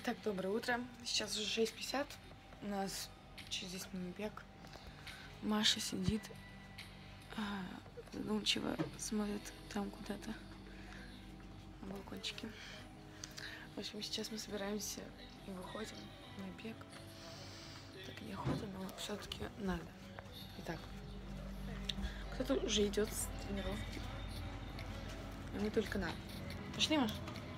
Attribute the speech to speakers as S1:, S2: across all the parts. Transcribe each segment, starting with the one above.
S1: Итак, доброе утро. Сейчас уже 6:50. У нас через 10 минут бег. Маша сидит, задумчиво смотрит там куда-то на балкончике. В общем, сейчас мы собираемся и выходим на бег. Так неохота, но все-таки надо. Итак, кто-то уже идет с тренировки. А не только нам. Пошли, Маш?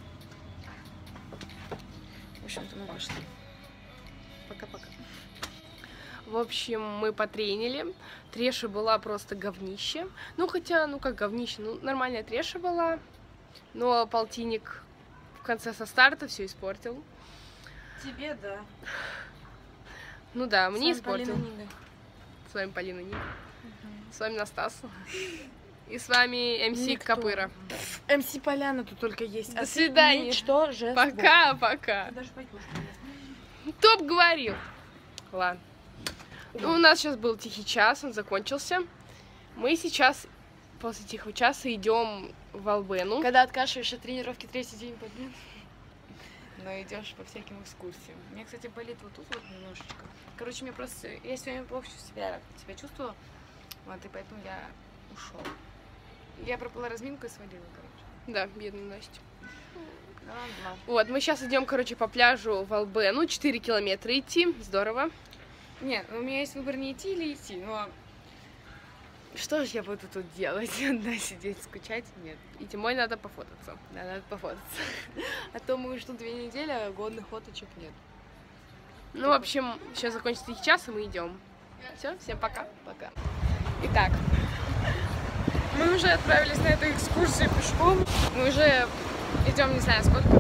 S1: В общем-то, мы вышли. Пока-пока.
S2: В общем, мы потренили. Треша была просто говнище. Ну, хотя, ну как говнище, ну, нормальная треша была. Но полтинник в конце со старта все испортил.
S1: Тебе, да.
S2: Ну да, мне испортил.
S1: С вами Полина Нига.
S2: С вами Настас. И с вами МС Копыра.
S1: МС Поляна тут только есть.
S2: До свидания.
S1: Что же?
S2: Пока. Топ говорил. Ладно. Ну, у нас сейчас был тихий час, он закончился. Мы сейчас после тихого часа идем в Албену.
S1: Когда откашиваешь от тренировки третий день подряд. Но идешь по всяким экскурсиям. У меня, кстати, болит вот тут вот немножечко. Короче, мне просто... Я сегодня плохо себя чувствовала. Вот, и поэтому я ушел. Я пропала разминку и свалила, короче.
S2: Да, бедная Настя.
S1: Да.
S2: Вот, мы сейчас идем, короче, по пляжу в Албену. 4 километра идти. Здорово.
S1: Нет, у меня есть выбор не идти или идти, но... Что же я буду тут делать? Одна сидеть, скучать? Нет.
S2: И Тимой надо пофотаться.
S1: Да, надо пофотаться. А то мы ждем 2 недели, а годных фоточек нет.
S2: Ну, в общем, сейчас закончится тихий час, и мы идем. Все, всем пока.
S1: Пока.
S2: Итак,
S1: мы уже отправились на эту экскурсию пешком. Мы уже идем не знаю сколько.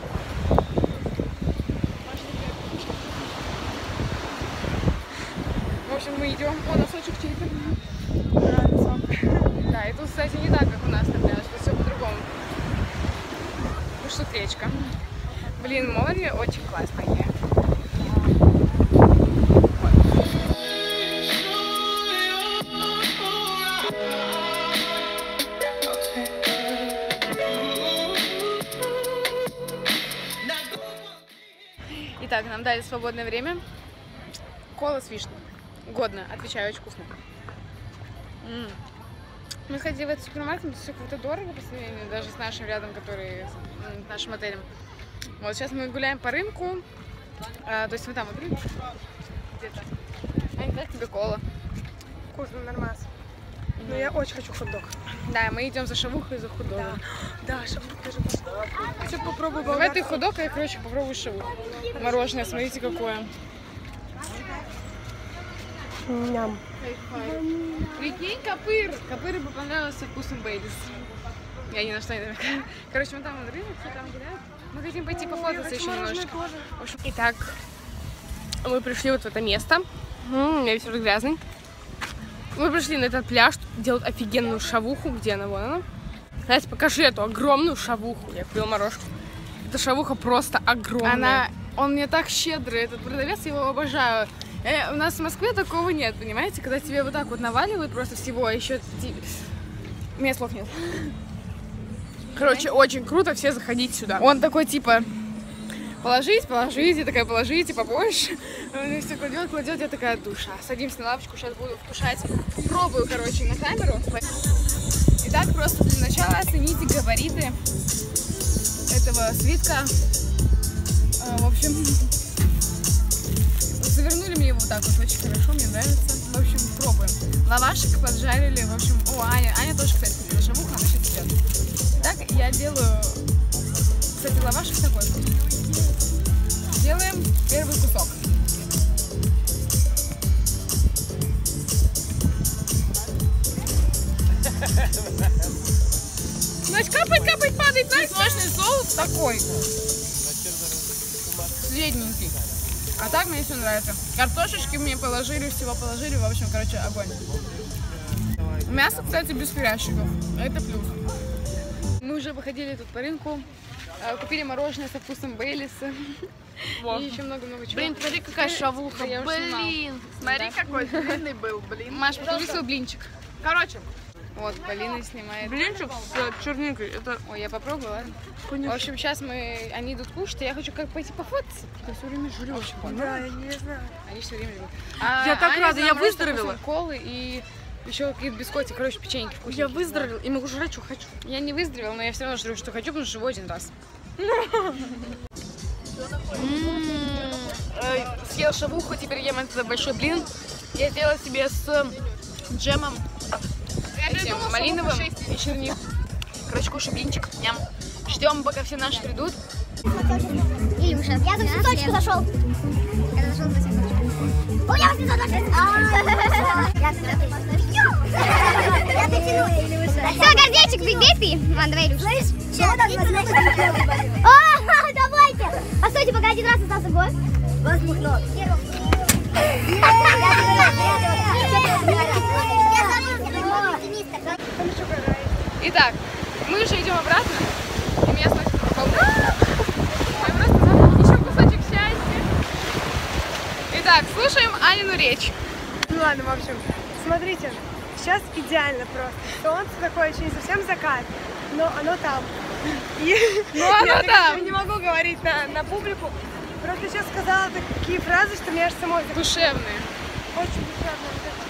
S1: В общем, мы идем. О, носочек чей-то. Да, и тут, кстати, не так, как у нас на пляже. Тут все по-другому. Ну что, речка. Блин, море очень классное. Итак, нам дали свободное время. Кола с вишней. Годно, отвечаю, очень вкусно. Мы сходили в этот супермаркет, но все как-то дорого по сравнению даже с нашим рядом, который с нашим отелем. Вот сейчас мы гуляем по рынку. То есть мы там вот рынок где-то. Аня, как тебе кола?
S3: Вкусно, нормально. Но я очень хочу хот-дог.
S1: Да, мы идем за шавухой и за хот-догом.
S3: Да, шавуха даже вкусно. Хочу попробовать.
S1: Давай ты хот-дог, а я, короче, попробую шавуху. Мороженое, смотрите, какое.
S3: Ням.
S1: Прикинь, Копыры бы понравился вкусом Бейлис. Я ни на что не намекаю. Короче, мы там на рынок, все там гуляют. Мы хотим пойти пофотаться еще немножечко.
S2: итак, мы пришли вот в это место. У меня весь рот грязный. Мы пришли на этот пляж, тут делают офигенную шавуху. Где она? Вон она. Настя, покажи эту огромную шавуху. Я купила морожку. Эта шавуха просто огромная.
S1: Он мне так щедрый, этот продавец, я его обожаю. У нас в Москве такого нет, понимаете? Когда тебе вот так вот наваливают просто всего, а еще... У меня слов нет.
S2: Короче, очень круто, все заходите сюда.
S1: Он такой, типа, положите, такая, положите побольше. Он все кладет, я такая, душа. Садимся на лавочку, сейчас буду вкушать. Пробую, короче, на камеру. Итак, просто для начала оцените габариты этого свитка. В общем, завернули мне его вот так вот очень хорошо, мне нравится. В общем, пробуем. Лавашек поджарили, в общем, Аня тоже, кстати, купила шавуху, она сейчас идет. Так, я делаю, кстати, лавашек такой. Делаем первый кусок.
S2: Значит, капает, падает, знаешь?
S1: Сочный соус такой. Средненький. А так мне все нравится. Картошечки мне положили, всего положили. В общем, короче, огонь. Мясо, кстати, без хрящиков. Это плюс. Мы уже выходили тут по рынку. Купили мороженое со вкусом Бейлиса. И еще много-много чего.
S2: Блин, смотри, какая шавуха.
S1: Я уже снимала.
S2: Блин, смотри, какой длинный был, блин.
S1: Маш, покажи свой блинчик.
S2: Короче,
S1: Вот, Полина снимает.
S2: Блинчик с черникой. Это...
S1: Ой, я попробую, ладно?
S2: Конечно.
S1: В общем, сейчас они идут кушать, и я хочу как пойти пофотаться. Ты все время жрешь.
S3: Да, я не знаю.
S1: Они все время любят.
S2: Я так рада, я выздоровела.
S1: Колы и еще какие-то бискотики, короче, печеньки вкусненькие.
S2: Я выздоровела и могу жрать, что хочу.
S1: Я не выздоровела, но я все равно жру, что хочу, потому что живу один раз. Съел шавуху, теперь ем этот большой блин. Я сделала себе с джемом этим малиновым и черникой. Короче, кушаю блинчик. Ням. Ждем, пока все наши придут.
S4: Илюша, я за цветочку зашел. Я зашел за цветочку. О, я 826. Я дотянула, Илюша. Все, гордечек, бей ты. Ладно, давай, Илюша. О, давайте. А стойте, пока один раз остался год. Возмухнул.
S1: Итак, мы уже идем обратно, и меня сносит по полу. Я просто забыла еще кусочек счастья. Итак, слушаем Анину речь.
S3: Ну ладно, в общем, смотрите, сейчас идеально просто. Солнце такое, еще не совсем закат, но оно там. Я не могу говорить на публику. Просто сейчас сказала такие фразы, что мне аж самой
S1: Душевные.
S3: очень душевно.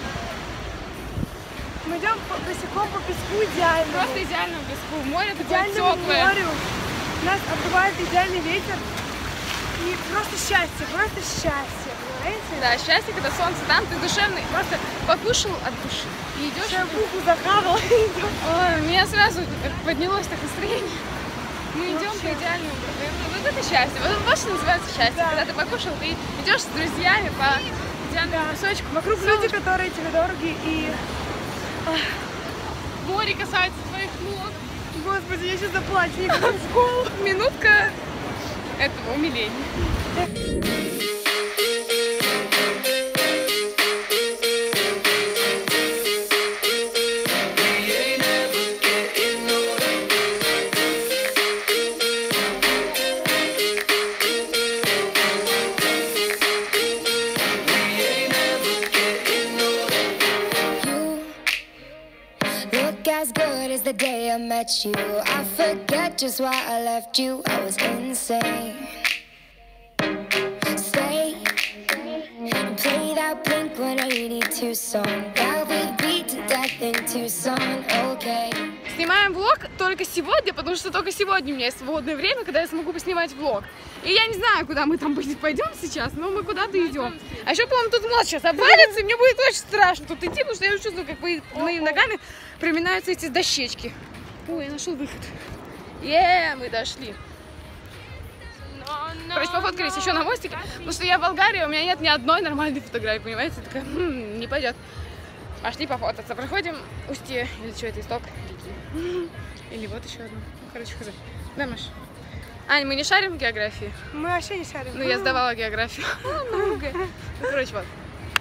S3: Мы идем босиком по песку идеально.
S1: Просто идеально в песку. Море такое
S3: Идеальному
S1: теплое.
S3: морю. Нас обдувает идеальный ветер. И просто счастье, понимаете?
S1: Да, счастье, когда солнце там, ты душевный, просто покушал от души. И идешь.
S3: Шавуху захавала и идем.
S1: Ой, у меня сразу поднялось так настроение. Мы идем по идеальному. Вот это счастье. Вот что называется счастье.
S3: Да.
S1: Когда ты покушал, ты идешь с друзьями по идеальному кусочку.
S3: Вокруг люди, которые тебе дороги, и...
S1: Море касается твоих ног.
S3: Господи, я сейчас заплачу, я иду в школу.
S1: Минутка этого умиления.
S4: The day I met you, I forget just why I left you. I was insane. Stay and play that Blink-182 song. That would beat to death in Tucson. Okay.
S1: Снимаем влог только сегодня, потому что только сегодня у меня есть свободное время, когда я смогу поснимать влог. И я не знаю, куда мы там пойдем сейчас, но мы куда-то идем. А еще, по-моему, тут мост сейчас обвалится, и мне будет очень страшно тут идти, потому что я чувствую, как под моими ногами проминаются эти дощечки. Ой, я нашел выход. Мы дошли. Короче, пофоткались еще на мостике, потому что я в Болгарии, у меня нет ни одной нормальной фотографии, понимаете? Я такая, не пойдет. Пошли пофотаться. Проходим устье, или что это, исток реки. Или вот еще одно. Короче, хз. Да, Маш? Ань, мы не шарим в географии?
S3: Мы вообще не шарим.
S1: Ну, я сдавала географию. Короче, вот.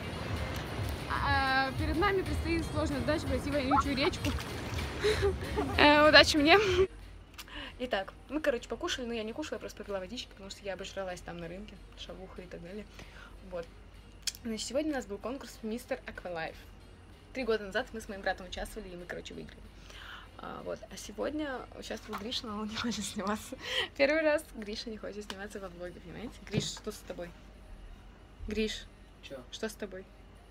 S1: Перед нами предстоит сложная задача пройти вонючую речку. Удачи мне. Итак, мы, короче, покушали, но я не кушала, я просто попила водички, потому что я обожралась там на рынке, шавуха и так далее. Вот. Значит, сегодня у нас был конкурс Мистер Аквалайф. 3 года назад мы с моим братом участвовали, и мы, короче, выиграли. Вот. А сегодня участвовал Гриша, но он не хочет сниматься. Первый раз Гриша не хочет сниматься во влоге, понимаете? Гриш, что с тобой? Гриш,
S5: Чё?
S1: что с тобой?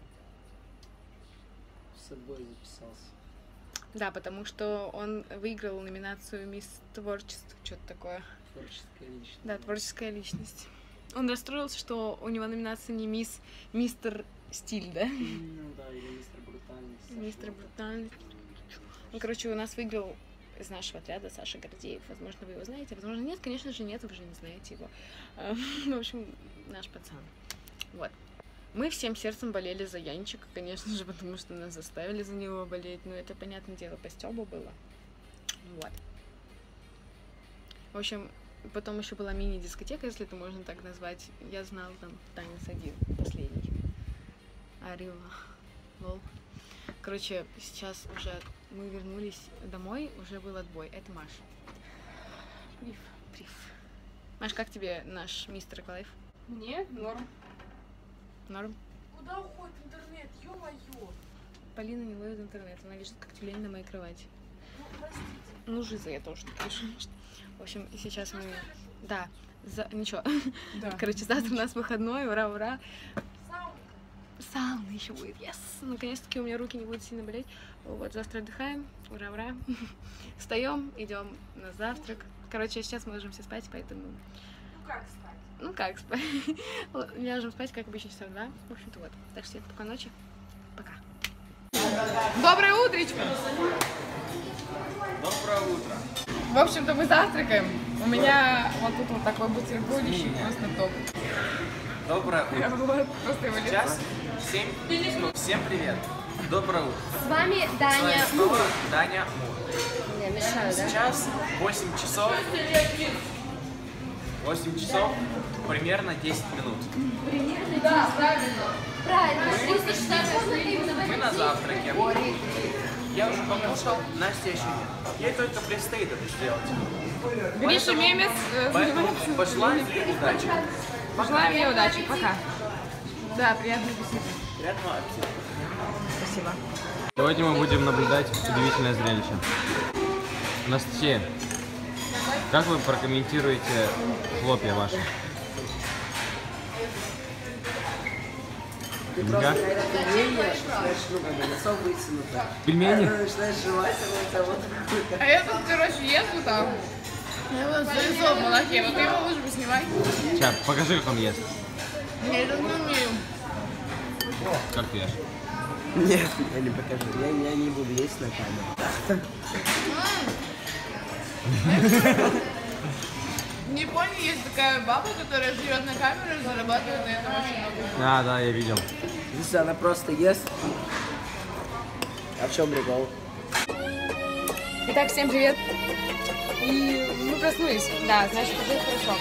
S5: С собой записался.
S1: Да, потому что он выиграл номинацию Мисс Творчество, что-то такое.
S5: Творческая личность.
S1: Да, творческая личность. Он расстроился, что у него номинация не Мистер Стиль, да?
S5: Ну да, или Мистер Брутальность.
S1: Мистер Брутальность. Он, короче, у нас выиграл из нашего отряда Саша Гордеев. Возможно, вы его знаете, возможно, нет. Конечно же, нет, вы же не знаете его. В общем, наш пацан. Вот. Мы всем сердцем болели за Янчика, конечно же, потому что нас заставили за него болеть. Но это, понятное дело, по стёбу было. Вот. В общем, потом еще была мини-дискотека, если это можно так назвать. Я знала там танец один, последний. Арила. Лол. Короче, сейчас уже мы вернулись домой, уже был отбой. Это Маша. Прив. Маш, как тебе наш мистер Аквалайф?
S2: Мне норм.
S1: Норм?
S2: Куда уходит интернет? Ё-моё!
S1: Полина не ловит интернет. Она лежит как тюлень на моей кровати. Ну, жиза я тоже так решу. В общем, и сейчас мы... Да, ничего.
S2: Да.
S1: Короче, завтра у нас выходной, ура-ура. Сауна еще будет, yes! Наконец-таки у меня руки не будут сильно болеть. Вот, завтра отдыхаем, ура-ура. Встаем, идем на завтрак. Короче, сейчас мы ложимся спать, поэтому... Ну как спать? Ляжем спать, как обычно, часов 2. В общем-то, вот. Так что всем спокойной ночи. Пока.
S2: Доброе утречко!
S6: Доброе утро.
S2: В общем-то, мы завтракаем. У меня вот тут вот такой бутербродище, просто топ.
S6: Доброе утро.
S2: Вот, просто его лицо.
S6: Сейчас 7. Ну, всем привет. Доброе утро.
S7: С вами
S6: С вами
S7: Даня.
S6: снова Даня Мур.
S7: Не, мешаю, да?
S6: Сейчас 8 часов. 8 часов, примерно 10 минут.
S7: Правильно.
S6: Мы на завтраке. Я уже покушал, Настя еще нет. Ей только предстоит это сделать.
S2: Гриша Мемец.
S6: Поэтому пожелаем ей удачи.
S2: Пожелаем ей удачи. Пока. Да, приятного аппетита.
S6: Приятного аппетита.
S2: Спасибо.
S8: Сегодня мы будем наблюдать удивительное зрелище. Анастасия, как вы прокомментируете хлопья ваши? Никак? Пельмени?
S2: А я тут, короче, езжу там. Я его залезла в молоке. Вот ты его лучше поснимай.
S8: Сейчас, покажи, как он ест.
S2: Я это не умею.
S8: Как ты ешь?
S5: Нет, я не покажу. Я не буду есть на камеру.
S2: В Японии есть такая баба, которая живет на камеру и зарабатывает на этом очень много.
S8: Да, я видел.
S5: Здесь она просто ест. А в чем прикол?
S2: Итак, всем привет. И мы проснулись. Да, значит, уже хорошо.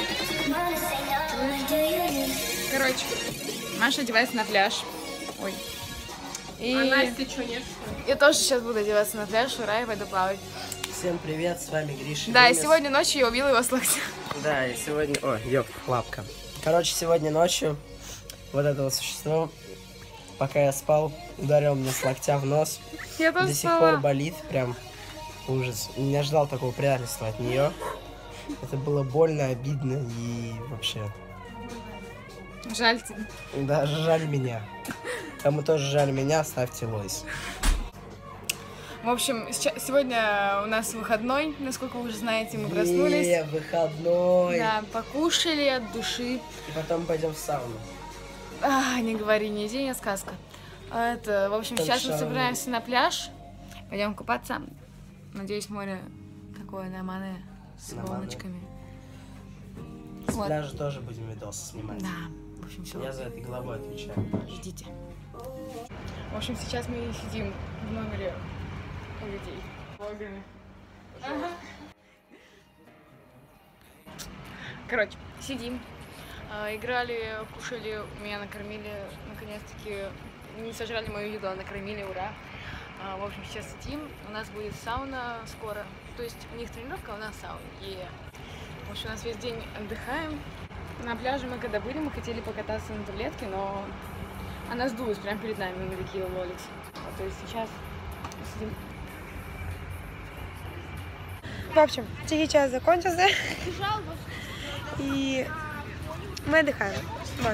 S2: Короче, Маша одевается на пляж. Ой. И...
S3: А Настя что, нет?
S1: Я тоже сейчас буду одеваться на пляж, ура, и пойду плавать.
S5: Всем привет, с вами Гриша.
S1: Да, и
S5: Мемец.
S1: сегодня ночью я убила его с локтя.
S5: Да, и сегодня... О, ёп, лапка. Короче, сегодня ночью вот это вот существо, пока я спал, ударил мне с локтя в нос.
S1: Я тоже
S5: До сих
S1: спала.
S5: пор болит, прям ужас. Не ожидал такого предательства от нее. Это было больно, обидно и вообще...
S1: Жаль тебе.
S5: Да, жаль меня. Кому тоже жаль меня, ставьте лойс.
S1: В общем, сегодня у нас выходной, насколько вы уже знаете, мы проснулись.
S5: Выходной.
S1: Да, покушали от души.
S5: И потом пойдем в сауну.
S1: Не говори, не день, а сказка. Это, в общем, сейчас мы собираемся на пляж. Пойдем купаться. Надеюсь, море такое нормальное, с
S5: Нормальное.
S1: волночками.
S5: С
S1: Вот.
S5: пляжа тоже будем видосы снимать.
S1: Да, в общем, все.
S5: Я за этой головой отвечаю.
S1: Идите.
S2: В общем, сейчас мы сидим в номере у людей. Блогеры.
S1: Короче, сидим. Играли, кушали, меня накормили, наконец-таки не сожрали мою еду, а накормили, ура. В общем, сейчас сидим, у нас будет сауна скоро, то есть у них тренировка, а у нас сауна. И, в общем, у нас весь день отдыхаем. На пляже мы когда были, мы хотели покататься на таблетке, но она сдулась прямо перед нами, мы такие уволились. То есть сейчас сидим.
S3: В общем, тихий час закончился. И мы отдыхаем. Вот.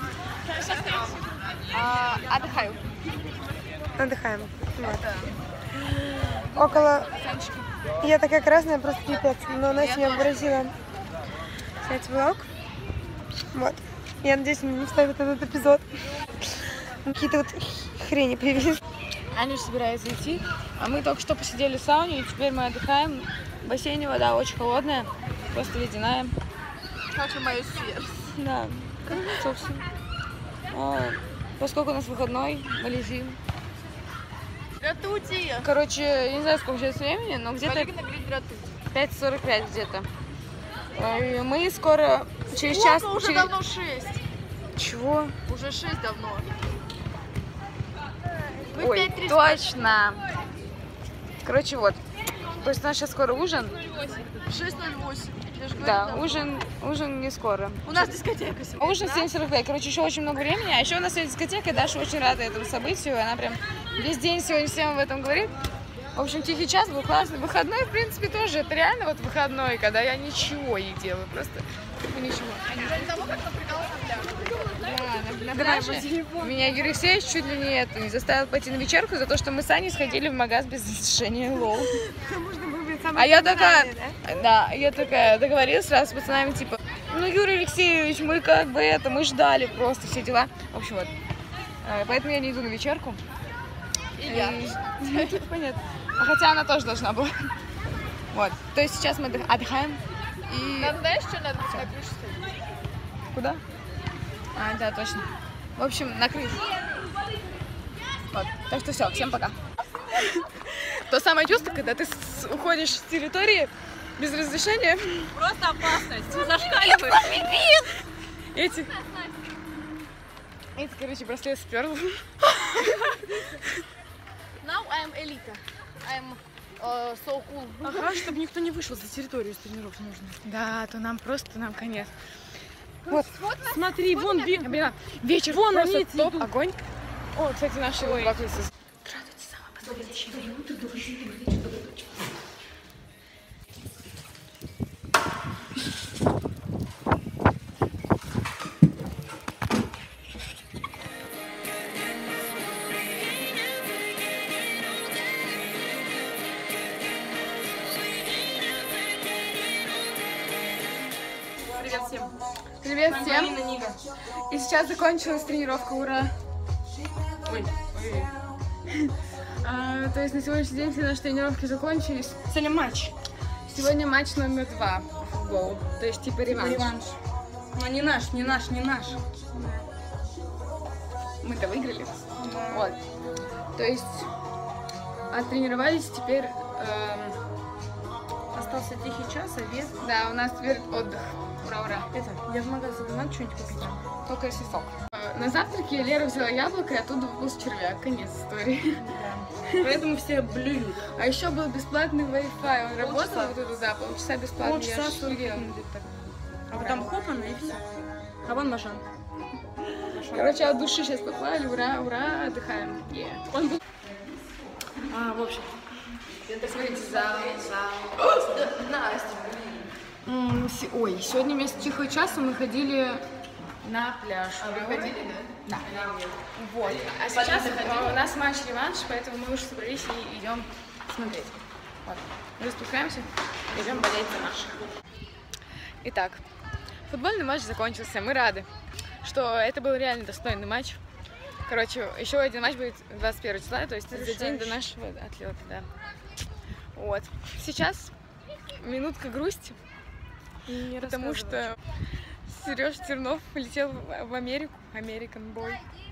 S1: Отдыхаю.
S3: Отдыхаем. Вот. Около... Я такая красная, просто пипец. Но Настя меня попросила снять влог. Вот. Я надеюсь, мне не вставят этот эпизод. Какие-то вот хрени появились.
S1: Аня собирается идти, а мы только что посидели в сауне, и теперь мы отдыхаем. В бассейне вода очень холодная, просто ледяная.
S2: Как и мое сердце.
S1: Да, собственно. Поскольку у нас выходной, мы лежим.
S2: Гратути.
S1: Короче, я не знаю, сколько сейчас времени, но где-то
S2: Полина говорит гратути.
S1: 5:45 где-то. И мы скоро, через час...
S2: Уже
S1: через-
S2: давно 6.
S1: Чего?
S2: Уже 6 давно.
S1: Ой, точно. Короче, вот. То есть у нас сейчас скоро ужин.
S2: 6:08.
S1: Да, ужин не скоро.
S3: У нас дискотека сегодня.
S1: Ужин в 7:45. Короче, еще очень много времени. А еще у нас сегодня дискотека, и Даша очень рада этому событию. Она прям весь день сегодня всем об этом говорит. В общем, тихий час был классный. Выходной, в принципе, тоже. Это реально вот выходной, когда я ничего не делаю. Просто ничего. Да, на пляже. Меня Юрий Алексеевич чуть ли не заставил пойти на вечерку за то, что мы с Аней сходили в магаз без разрешения. Лол. А я такая, да, я такая договорилась сразу с пацанами, типа, ну, Юрий Алексеевич, мы как бы это, мы ждали просто все дела. В общем, вот. Поэтому я не иду на вечерку. И я. Понятно. А хотя она тоже должна была. Вот. То есть сейчас мы отдыхаем. И...
S2: Нам знаешь, что надо на крышу сходить?
S1: Куда? А, да, точно. В общем, на крышу. Вот. Так что все, всем пока. То самое чувство, когда ты уходишь с территории без разрешения.
S3: Просто опасность. Зашкаливает.
S1: Эти, короче, браслет сперл.
S2: Now I'm Elita. I'm so cool.
S1: Ага, чтобы никто не вышел за территорию с тренировки нужно. Да, то нам конец. Вот, смотри, вон вечер, вон просто топ, огонь. О, кстати, наши баклисы. Привет всем! И сейчас закончилась тренировка, ура! То есть на сегодняшний день все наши тренировки закончились.
S3: Сегодня матч.
S1: Сегодня матч номер 2 по футболу. То есть типа реванш.
S3: Но не наш.
S1: Мы-то выиграли. Вот. То есть оттренировались, теперь...
S3: Остался тихий час, обед.
S1: Да, у нас теперь отдых. Ура-ура.
S3: Я в магазин, надо что-нибудь купить.
S1: Только если сок. На завтраке Лера взяла яблоко, и оттуда выпался червяк. Конец истории.
S3: Поэтому все блюют.
S1: А еще был бесплатный Wi-Fi. Он работал вот это, да, полчаса бесплатно.
S3: Полчаса, 40 минут где-то. А потом хопано и все. А вон Машан.
S1: Короче, от души сейчас поплавали. Ура, ура, отдыхаем. Он был... в общем. Смотрите, зал. Настя. Ой, сегодня вместо тихого часа мы ходили на пляж.
S2: Вы ходили, да?
S1: Да. Вот. А сейчас у нас матч-реванш, поэтому мы уже собрались и идем смотреть. Вот. Мы распускаемся, идем болеть за наших. Итак, футбольный матч закончился. Мы рады, что это был реально достойный матч. Короче, еще один матч будет 21 числа, то есть за день до нашего отлета, да. Вот. Сейчас минутка грусти, потому что Сереж Тернов полетел в Америку, American Boy.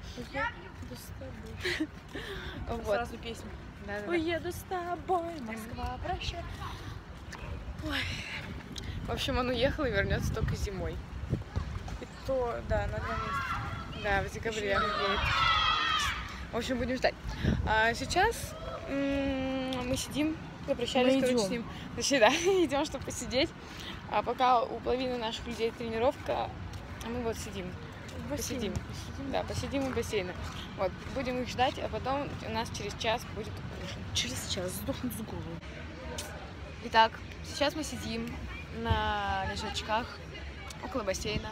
S1: Вот.
S3: Сразу песню.
S1: Да.
S3: Уеду с тобой, Москва, прощай.
S1: Ой. В общем, он уехал и вернется только зимой.
S3: И то, да, на 2 месяца.
S1: Да, в декабре. В общем, будем ждать. А сейчас мы сидим, попрощались, короче, с ним. Точнее, да, идем, чтобы посидеть. А пока у половины наших людей тренировка, а мы вот сидим. Посидим. Да, посидим у бассейна. Вот, будем их ждать, а потом у нас через час будет ужин.
S3: Через час сдохнут с голову.
S1: Итак, сейчас мы сидим на лежачках около бассейна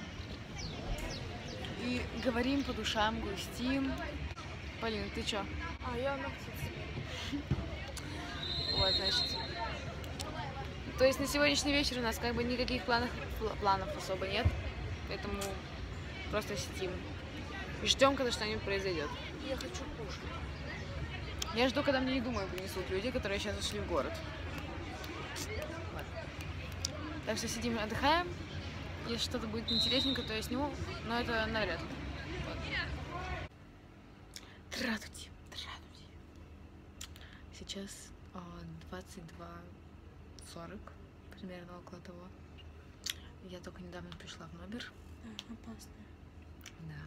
S1: и говорим по душам, грустим. Полина, ты чё?
S2: Я на птице.
S1: Вот, значит. То есть на сегодняшний вечер у нас как бы никаких планов особо нет, поэтому просто сидим и ждем, когда что-нибудь произойдет.
S2: Я хочу кушать.
S1: Я жду, когда мне еду мою принесут люди, которые сейчас зашли в город. Вот. Так что сидим, отдыхаем. Если что-то будет интересненько, то я сниму, но это навряд ли. Вот. Здравствуйте. Сейчас 22:40, примерно около того. Я только недавно пришла в номер.
S3: Опасно.
S1: Да.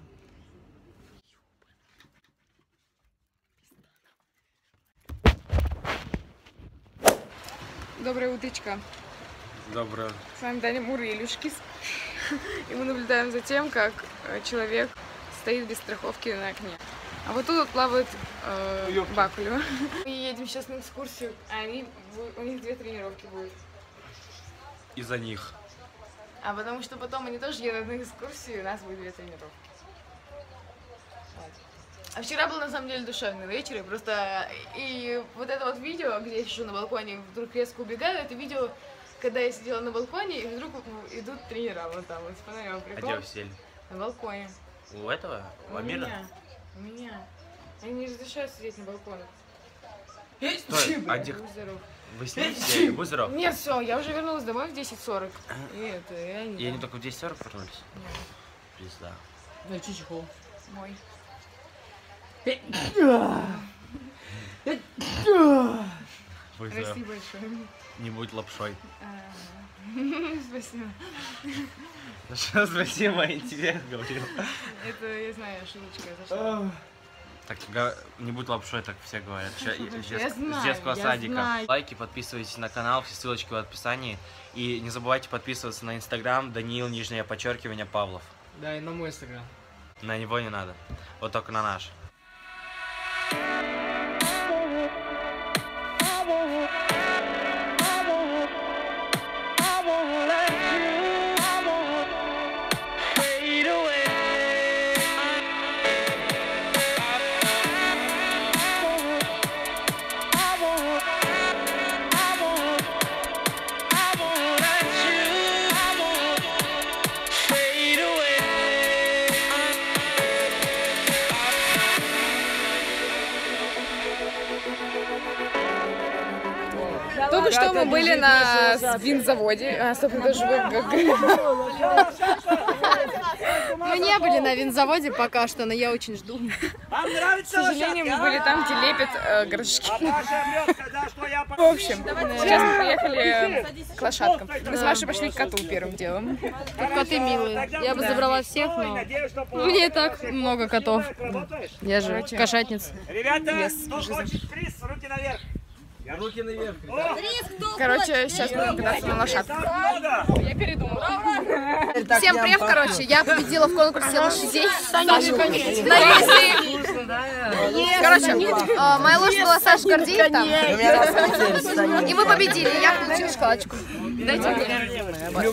S1: Доброе утречко.
S8: Доброе.
S1: С вами Даня Мур и Илюшкис. И мы наблюдаем за тем, как человек стоит без страховки на окне. А вот тут вот плавает Бакулева. Мы едем сейчас на экскурсию, а у них 2 тренировки будет.
S8: Из-за них.
S1: А потому что потом они тоже едут на экскурсию, и у нас будет 2 тренировки. Вот. А вчера был на самом деле душевный вечер, и вот это вот видео, где я сижу на балконе, вдруг резко убегаю, это видео, когда я сидела на балконе, и вдруг идут тренера вот там, вот с фонарем.
S6: А где вы сели?
S1: На балконе.
S6: У этого? У Амира?
S1: У меня. Они не разрешают сидеть на балконах.
S6: Стой, а где?
S1: Будь здоров.
S6: Вы с ним сидели? Будь здоров.
S1: Нет, все, я уже вернулась домой в 10:40.
S6: И они только в 10:40 вернулись? Пизда.
S1: Мой.
S6: Будь здоров.
S1: Спасибо большое.
S6: Не будь лапшой.
S1: Спасибо.
S6: Ну что, спасибо, я тебе говорил.
S1: Это, я знаю, шуточка зашла.
S6: Так, не будь лапшой, так все говорят.
S1: знаю,
S6: С детского
S1: я
S6: садика.
S1: знаю.
S6: Лайки, подписывайтесь на канал, все ссылочки в описании. И не забывайте подписываться на Инстаграм Даниил, _, Павлов.
S5: Да, и на мой инстаграм.
S6: На него не надо. Вот только на наш.
S1: Только что мы были на винзаводе.
S2: Мы не были на винзаводе пока что, но я очень жду.
S1: К сожалению, мы были там, где лепят горшки. В общем, сейчас мы приехали к лошадкам. Мы с Машей пошли к коту первым делом.
S2: Тут коты милые. Я бы забрала всех, но мне так много котов. Я же кошатница.
S9: Ребята, кто хочет приз, руки наверх.
S8: Руки наверх.
S1: Короче, сейчас будем кататься на лошадках. Я передумала.
S2: Всем привет, короче, я победила в конкурсе лошадей. Короче, моя лошадь была Саша Гордеев там. И мы победили, я получила шоколадочку. Дайте мне.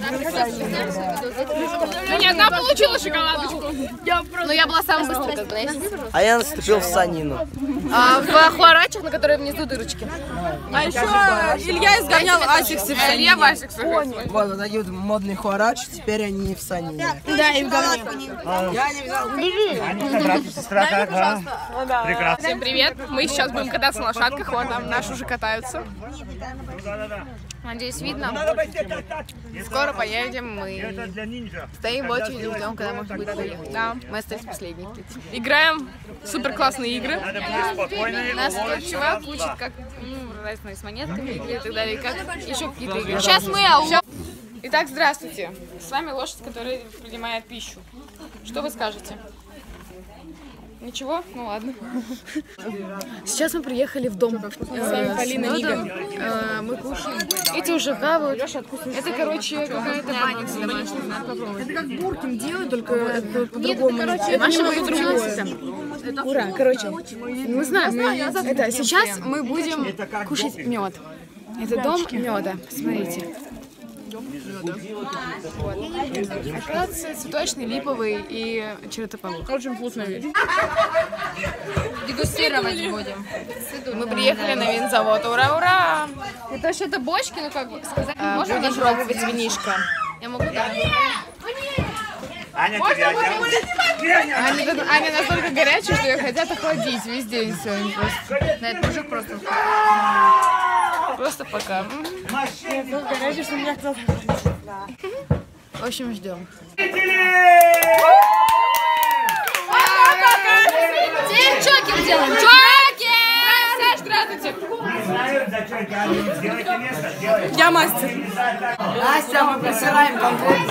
S1: Ну, ни одна получила шоколадочку.
S2: Но я была самой быстрой, как бы, знаете.
S5: А я наступил в санину.
S2: В хуарачах, на которой внизу дырочки.
S1: А еще Илья изгонял Асиксы. Илья в Асиксах.
S5: Вот такие вот модные хуарач, теперь они в санине.
S2: Да, и в говне.
S5: Я не взял.
S9: Прекрасно.
S1: Всем привет. Мы сейчас будем кататься на лошадках. Вот там наши уже катаются. Надеюсь, видно. Скоро поедем. Мы стоим в очереди, ждем, когда можно будет поехать. Да, мы остались последние. Играем супер классные игры. Нас тут чувак учит, как с монетками и так далее, как еще какие-то игры. Сейчас мы... Итак, здравствуйте. С вами лошадь, которая принимает пищу. Что вы скажете? Ничего? Ну ладно. Сейчас мы приехали в дом. С вами Полина Нига. Мы кушаем. Эти уже хавают. Это, короче, какая-то баня. Это как буркин делают, только по-другому. Маша будет другое. Ура, короче. Мы знаем. Это сейчас мы будем кушать мед. Это дом меда. Смотрите. Акация цветочный, липовый и чертополох. Очень вкусная вещь.
S2: Дегустировать будем.
S1: Мы приехали на винзавод. Ура, ура!
S2: Это вообще-то бочки, ну как бы сказать. Можно
S1: Будем пробовать винишко.
S2: Я могу так.
S9: Аня, тебя
S1: Аня настолько горячая, что ее хотят охладить весь день сегодня просто.
S2: Да, это мужик просто.
S1: Просто пока. В общем, ждем.
S2: Теперь чокер делаем. Чокер!
S1: Саш, здравствуйте.
S9: сделайте место, сделайте.
S1: Я мастер.
S5: Настя, мы присираем конкурс.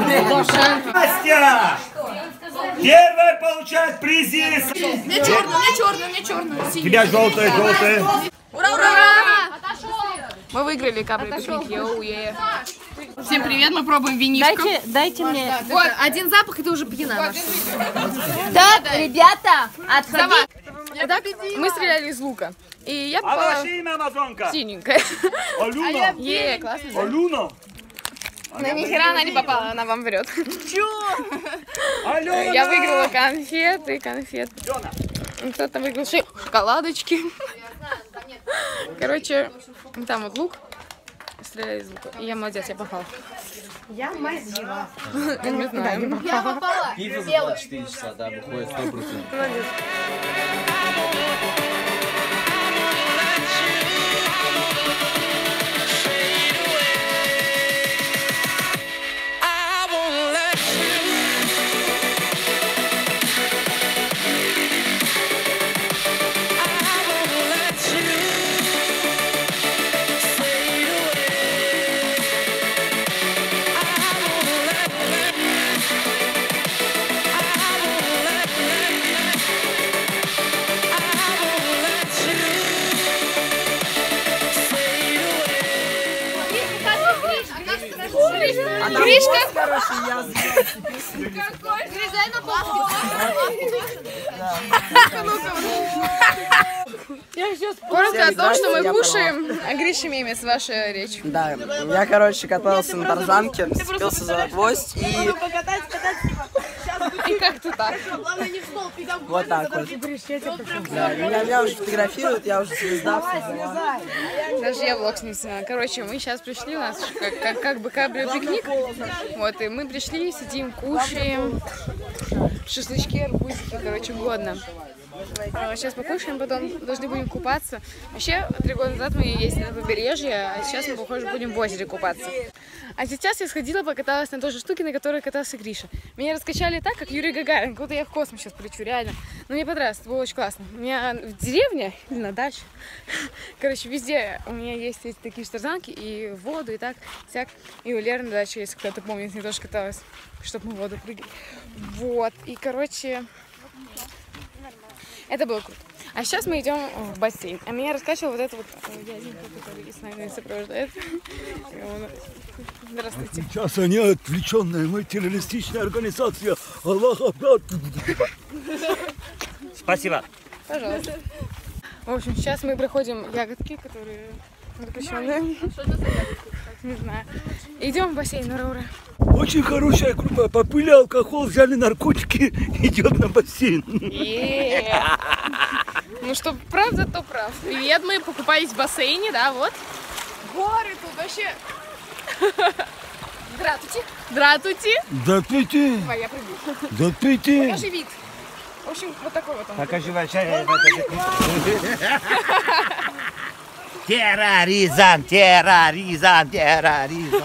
S9: Настя! Первая получает призы.
S1: Мне черную.
S9: Тебя желтая.
S1: Ура, ура! Мы выиграли капли пикник. Йоу,
S2: Всем привет, мы пробуем винишко.
S7: Дайте мне.
S2: Вот, один запах, и ты уже пьяна.
S7: Так, ребята, отходите.
S2: Итак, мы стреляли из лука. И я
S9: А
S2: попала
S9: ваше имя, Амазонка?
S2: синенькая.
S9: Алюна?
S2: Классно.
S9: Алюна?
S2: Да нихера она не попала, она вам врет.
S9: Алюна!
S2: Я выиграла конфеты. Кто-то выиграл шоколадочки. Короче, там вот лук. Стреляли из лука. И я молодец, я попала.
S3: Я мазила.
S2: Не знаю.
S7: Я попала.
S6: Пиво за 24 часа, да, выходит 100%.
S3: Молодец.
S2: Гришка!
S5: Короче, я
S2: Грызай на палку. Коротко о том, что мы кушаем, а Гриша мемец, ваша речь.
S5: Да, я, короче, катался на тарзанке, цепился за гвоздь и
S2: И как-то так.
S5: вот так вот. Да, меня уже фотографируют, я уже звезда.
S2: Даже я влог не сняла. Короче, мы сейчас пришли, у нас как бы кабрио-пикник. Вот, и мы пришли, сидим, кушаем. Шашлычки, арбузики, короче, годно. Сейчас покушаем, потом должны будем купаться. Вообще, 3 года назад мы ездили на побережье, а сейчас мы, похоже, будем в озере купаться. А сейчас я сходила, покаталась на той же штуке, на которой катался Гриша. Меня раскачали так, как Юрий Гагарин, как будто я в космос сейчас полечу, реально. Но мне понравилось, это было очень классно. У меня в деревне или на даче, короче, везде у меня есть эти такие же тарзанки, и в воду, и так, всяк. И у Леры на даче, если кто-то помнит, я тоже каталась, чтобы мы в воду прыгали. Вот, и, короче... Это было круто. А сейчас мы идем в бассейн. А меня раскачивал вот это вот дяденька, который с нами сопровождает. Здравствуйте.
S9: Сейчас они отвлеченные, мы террористичная организация. Аллах Акбар. Спасибо.
S2: Пожалуйста. В общем, сейчас мы проходим ягодки, которые запрещенные. Что это за ягодки? Не знаю. Идем в бассейн, ура-ура.
S9: Очень хорошая группа. Попили алкоголь, взяли наркотики, идет на бассейн.
S2: Ну что правда, то прав. Привет, мы покупались в бассейне, да, вот. Горы тут вообще. Здравствуйте. Здравствуйте.
S9: Здравствуйте.
S2: Давай, я прыгаю.
S9: Здравствуйте.
S2: Покажи вид. В общем, вот такой вот он.
S9: Покажи большая. Терроризм, терроризм, терроризм.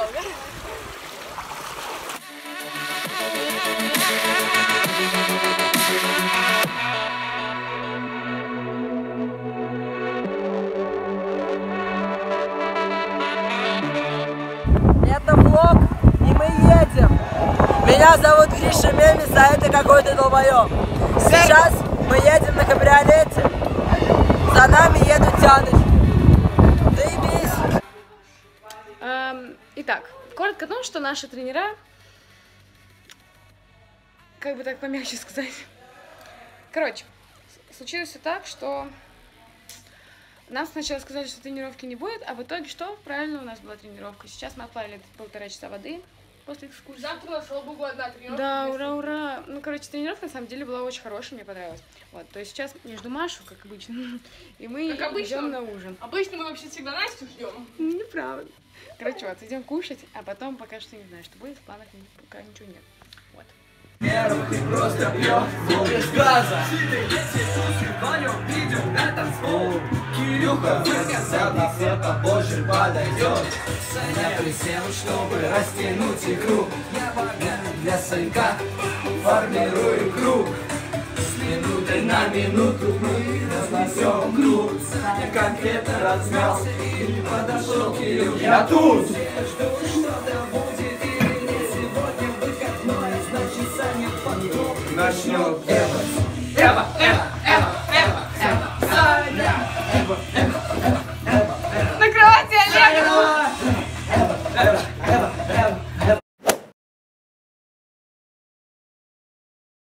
S5: Это влог, и мы едем. Меня зовут Гриша Мемец, а это какой-то долбоёб. Сейчас мы едем на кабриолете. За нами едут тяночки. Заебись.
S2: Итак, коротко о том, что наши тренера, как бы так помягче сказать. Короче, случилось все так, что нам сначала сказали, что тренировки не будет, а в итоге что? Правильно, у нас была тренировка. Сейчас мы отплавили 1,5 часа воды после экскурсии. Завтра нашел бы одна тренировка.
S1: Да, ура, ура. Ну, короче, тренировка на самом деле была очень хорошая, мне понравилась. Вот, то есть сейчас я жду Машу, как обычно, и мы идем на ужин.
S2: Обычно мы вообще всегда Настю ждем.
S1: Неправда. Короче, вот, идем кушать, а потом пока что не знаю, что будет, в планах пока ничего нет. Вот.
S10: Просто пьет без газа. Видим на танцпол. Кирюха выказал, и все попозже подойдет. Я присел, чтобы растянуть игру. Для Санька формирую круг. С минуты на минуту мы разнесем круг. И конфеты размял, и подошел Кирилл. Я тут!